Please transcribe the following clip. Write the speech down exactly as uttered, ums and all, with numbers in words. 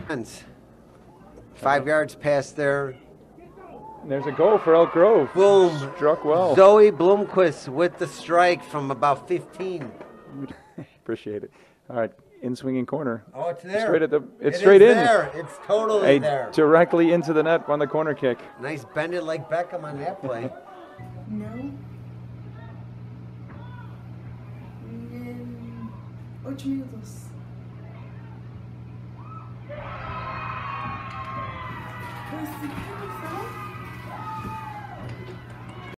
Five yards past there. There's a goal for Elk Grove. Boom. Struck well. Zoe Bloomquist with the strike from about fifteen. Appreciate it. All right, in swinging corner. Oh, it's there. Straight at the. It's It straight is in. there. It's totally A there. directly into the net on the corner kick. Nice bend it like Beckham on that play. No. En ocho minutos. Pues sí, ¿qué pasó?